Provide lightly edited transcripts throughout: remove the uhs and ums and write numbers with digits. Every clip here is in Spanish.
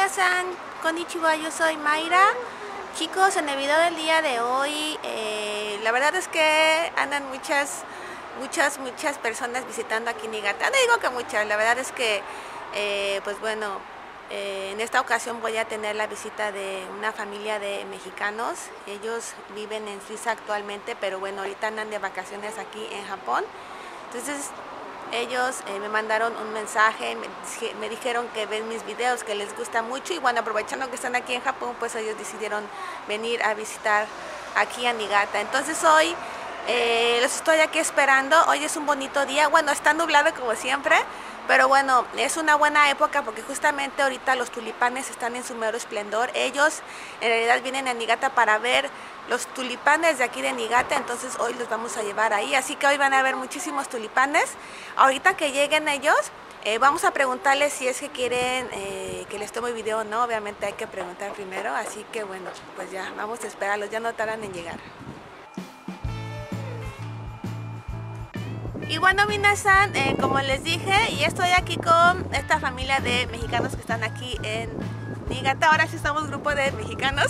Minasan, konnichiwa, yo soy Mayra. Chicos, en el video del día de hoy, la verdad es que andan muchas personas visitando aquí Niigata. No digo que muchas, la verdad es que, pues bueno, en esta ocasión voy a tener la visita de una familia de mexicanos. Ellos viven en Suiza actualmente, pero bueno, ahorita andan de vacaciones aquí en Japón. Entonces, ellos me mandaron un mensaje, me dijeron que ven mis videos, que les gusta mucho y bueno, aprovechando que están aquí en Japón, pues ellos decidieron venir a visitar aquí a Niigata. Entonces hoy los estoy aquí esperando. Hoy es un bonito día, bueno, está nublado como siempre, pero bueno, es una buena época porque justamente ahorita los tulipanes están en su mero esplendor. Ellos en realidad vienen a Niigata para ver los tulipanes de aquí de Niigata, entonces hoy los vamos a llevar ahí, así que hoy van a ver muchísimos tulipanes. Ahorita que lleguen ellos, vamos a preguntarles si es que quieren que les tome video o no. Obviamente hay que preguntar primero, así que bueno, pues ya, vamos a esperarlos, ya no tardan en llegar. Y bueno, minasan, como les dije, y estoy aquí con esta familia de mexicanos que están aquí en Niigata. Ahora sí estamos grupo de mexicanos.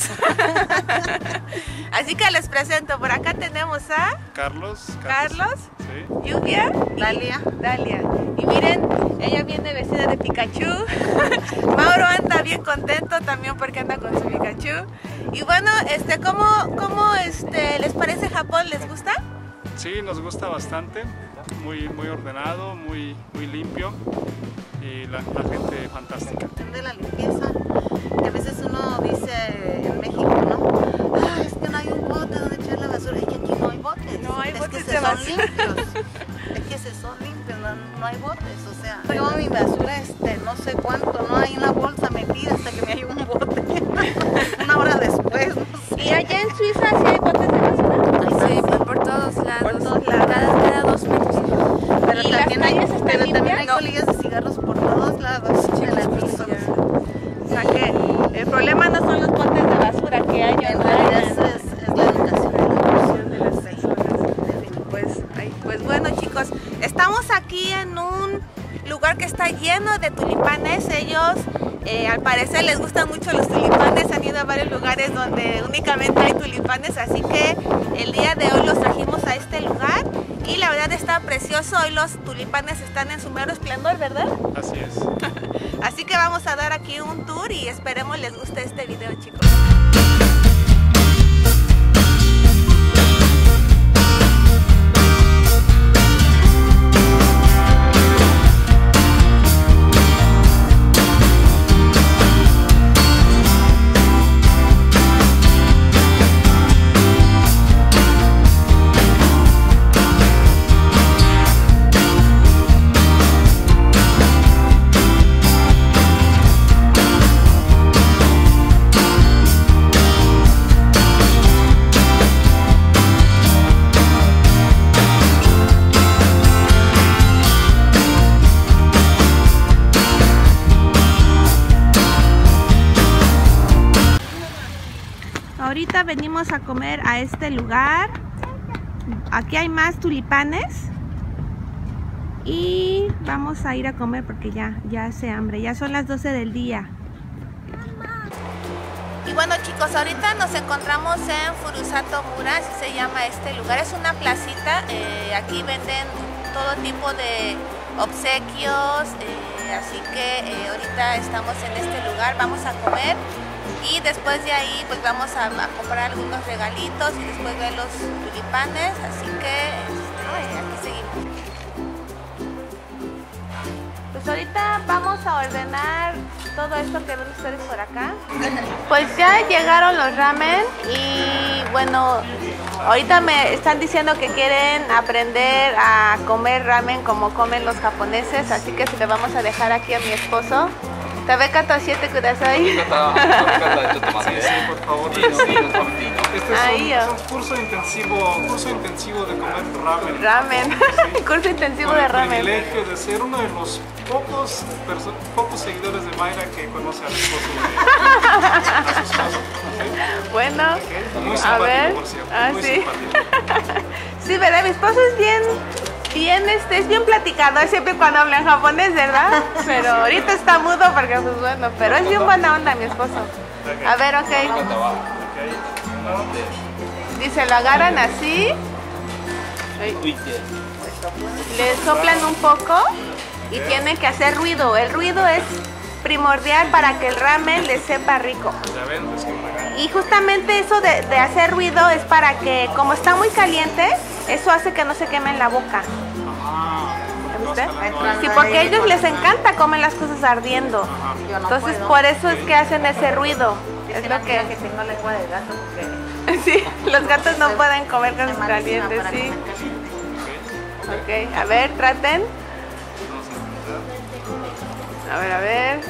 Así que les presento, por acá tenemos a Carlos, sí. Yulia, Dalia. Y miren, ella viene vestida de Pikachu. Mauro anda bien contento también porque anda con su Pikachu. Y bueno, ¿cómo les parece Japón? ¿Les gusta? Sí, nos gusta bastante, muy ordenado, muy limpio y la gente fantástica. De la limpieza, que a veces uno dice en México, ¿no? Ah, es que no hay un bote donde echar la basura, y que aquí no hay botes. No hay botes de basura. Es que se son limpios, no hay botes, o sea. Yo mi basura, no sé cuánto, no hay una bolsa metida hasta que me hay un bote. Una hora después, no sé. ¿Y allá en Suiza sí hay botes de basura? Sí, pues por todos lados. Cada 2 metros. Pero ¿Y también las calles están limpias? hay colillas de cigarros por todos lados. En la piso. O sea que el problema no son los botes de basura que hay En realidad es la educación, la educación de las personas. Pues bueno, chicos, estamos aquí en un lugar que está lleno de tulipanes. Ellos al parecer les gustan mucho los tulipanes, han ido a varios lugares donde únicamente hay tulipanes, así que el día de hoy los trajimos a este lugar y la verdad está precioso. Hoy los tulipanes están en su mero esplendor, ¿verdad? Así es. Así que vamos a dar aquí un tour y esperemos les guste este video, chicos. Ahorita venimos a comer a este lugar. Aquí hay más tulipanes y vamos a ir a comer porque ya hace hambre, ya son las 12 del día. Y bueno, chicos, ahorita nos encontramos en Furusato Mura, así se llama este lugar. Es una placita, aquí venden todo tipo de obsequios, así que ahorita estamos en este lugar, vamos a comer. Y después de ahí pues vamos a comprar algunos regalitos y después ver los tulipanes, así que aquí seguimos. Pues ahorita vamos a ordenar todo esto que ven ustedes por acá. Pues ya llegaron los ramen y bueno, ahorita me están diciendo que quieren aprender a comer ramen como comen los japoneses, así que se lo vamos a dejar aquí a mi esposo. Tabekata siete kudasai. Sí, por favor. Este es un curso intensivo de comer ramen. Sí. Curso intensivo de ramen. El privilegio de ser uno de los pocos seguidores de Mayra que conoce al esposo de su esposo. ¿Sí? Bueno, muy a ver. Por cierto, Sí. Sí, ¿verdad? Mi esposo es bien, es bien platicador siempre cuando habla en japonés, ¿verdad? Pero ahorita está mudo porque pues bueno, pero es bien buena onda mi esposo. A ver, ok. Dice, lo agarran así. Le soplan un poco y tienen que hacer ruido. El ruido es primordial para que el ramen le sepa rico. Y justamente eso de hacer ruido es para que, como está muy caliente, eso hace que no se queme en la boca. ¿Viste? Sí, porque a ellos les encanta comer las cosas ardiendo. Entonces por eso es que hacen ese ruido. Es lo que tengo lengua de gato porque sí, los gatos no pueden comer cosas calientes, sí. Ok, a ver, traten. A ver, a ver.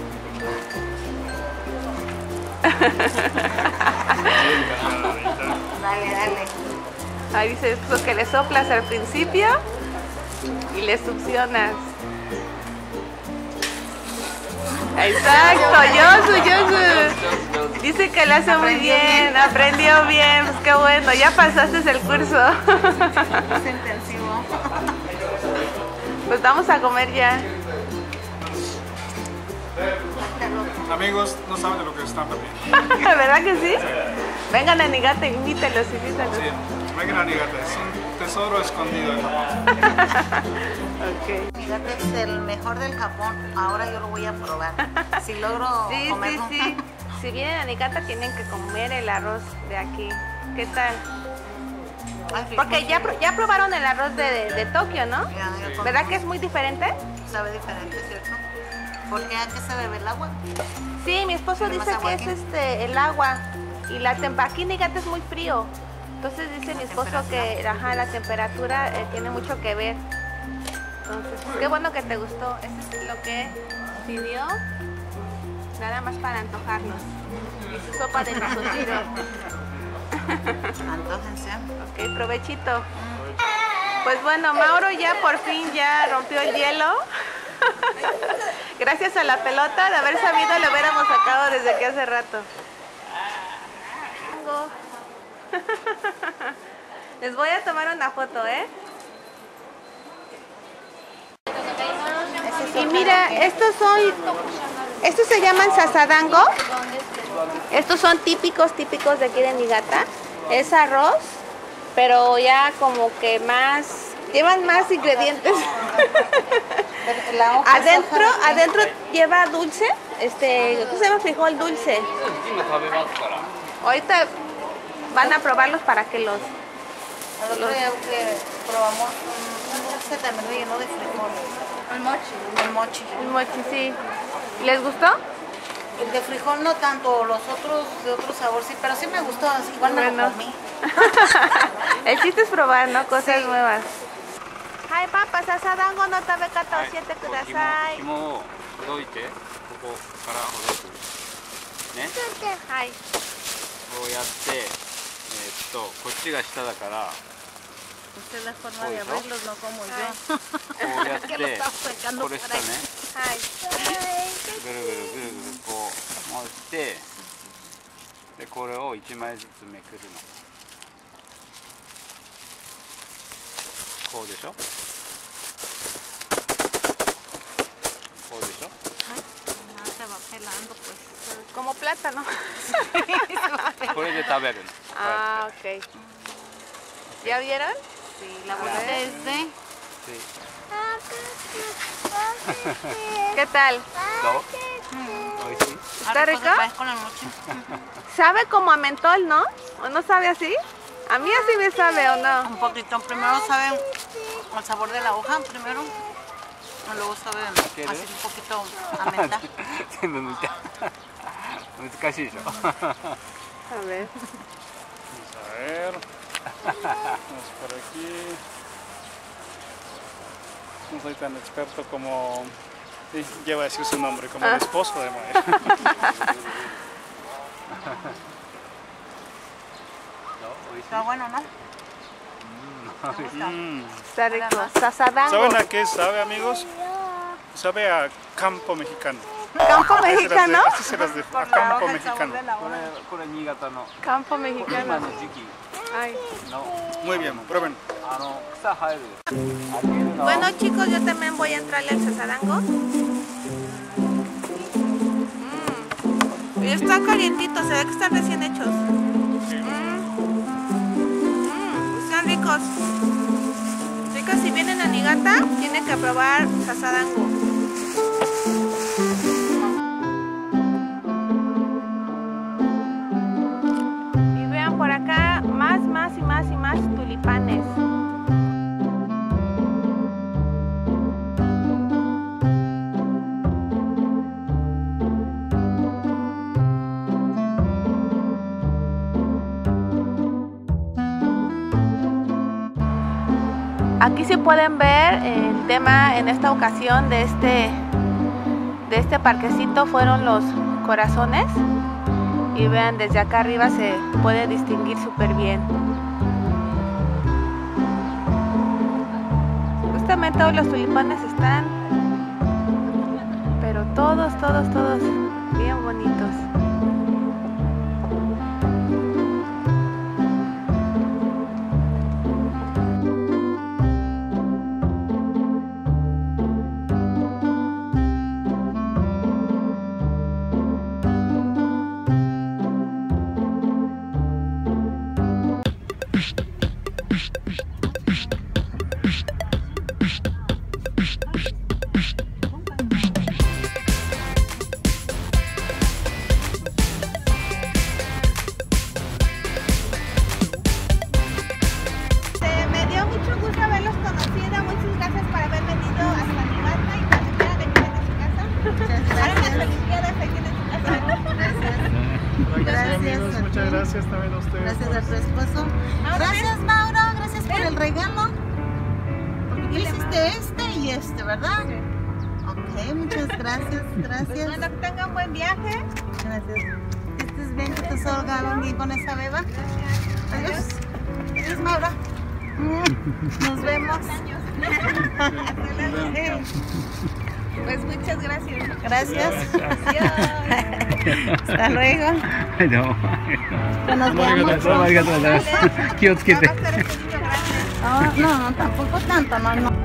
Dale, dale. Ahí dice lo que le soplas al principio y le succionas. Exacto, Yosu. Dice que lo hace muy bien, aprendió bien, pues qué bueno, ya pasaste el curso. Es intensivo. Pues vamos a comer ya. Amigos, no saben de lo que están perdiendo. ¿Verdad que sí? Vengan a Niigata, invítalos, invítalos. Sí, vengan a Niigata, es un tesoro escondido en Japón. Ok. Niigata es el mejor del Japón. Ahora yo lo voy a probar. Si logro Sí, comerlo. sí, sí. Si vienen a Niigata tienen que comer el arroz de aquí. ¿Qué tal? Ay, Porque ya probaron el arroz de Tokio, ¿no? Ya comí. ¿Verdad que es muy diferente? Sabe diferente, ¿cierto? ¿Por qué? ¿A qué se debe el agua? Sí, mi esposo ¿Tiene dice más agua que es aquí? el agua y la aquí en Niigata es muy frío. Entonces dice mi esposo que la temperatura tiene mucho que ver. Entonces, pues, qué bueno que te gustó. Eso es lo que pidió. Nada más para antojarnos. Y su sopa de miso. Antójense. Ok, provechito. Pues bueno, Mauro ya por fin ya rompió el hielo. Gracias a la pelota, de haber sabido lo hubiéramos sacado desde que hace rato. Les voy a tomar una foto, ¿eh? Y mira, estos se llaman sasadango. Estos son típicos de aquí de Niigata. Es arroz, pero ya como que llevan más ingredientes. La hoja Adentro lleva dulce, ¿cómo se llama? Frijol dulce. Ahorita van a probarlos para que los... El otro día que probamos un dulce también relleno de frijol. El mochi. El mochi. El mochi, sí. ¿Les gustó? El de frijol no tanto, los otros de otro sabor sí, pero sí me gustó, igual me lo comí. El chiste es probar, ¿no? Cosas nuevas. Hi, papa, sasadango no tabekata oshite kudasai. 紐をほどいて、ここからほどくね。 はい。 こうやって、こっちが下だから、 Esta es la forma de abrirlos, no como yo. こうやって、 Que lo estaba sacando これ下ね、 はい。 ぐるぐるぐるぐるこう回して、でこれを1枚ずつめくるの。こうでしょ。こうでしょ。 Se va pelando pues. Como plátano. これで食べるの。 Ah, ok. ¿Ya vieron? Sí, la bolsa es de... Sí. ¿Qué tal? どう？おいしい？ ¿Está rico? Con la noche. Sabe como a mentol, ¿no? ¿O no sabe así? A mí así me sabe, ¿o no? Un poquito. Primero sabe el sabor de la hoja, primero. Y luego sabe así un poquito a menta. 全部剥いた。難しいでしょ。 A ver. Vamos a ver. Vamos por aquí. No soy tan experto como... Sí, lleva a decir su nombre, como el esposo de Mayra. Está bueno, ¿no? Está rico. Sasadango. ¿Saben a qué sabe, amigos? Sabe a campo mexicano. ¿Campo mexicano? Así se las de a campo mexicano. これ新潟の Campo 今 mexicano. の時期 Ay. Muy bien, prueben. Bueno chicos, yo también voy a entrarle al sasadango. Y están calientitos, se ve que están recién hechos. Están ricos. Chicos, si vienen a Niigata, tienen que probar sasadango. Y vean por acá más tulipanes. Aquí se pueden ver el tema en esta ocasión de este parquecito fueron los corazones y vean desde acá arriba se puede distinguir súper bien. Justamente todos los tulipanes están, pero todos bien bonitos. Muchas gracias también a ustedes. Gracias a tu esposo. Gracias, Mauro. Gracias por el regalo. Porque tú hiciste este y este, ¿verdad? Ok, muchas gracias. Gracias. Bueno, que tengan buen viaje. Gracias. Que estés bien, que te salga bien con esa beba. Adiós. Adiós, Mauro. Nos vemos. Pues muchas gracias. Gracias. Hasta luego. Nos vemos. Qué No, tampoco tanto, no.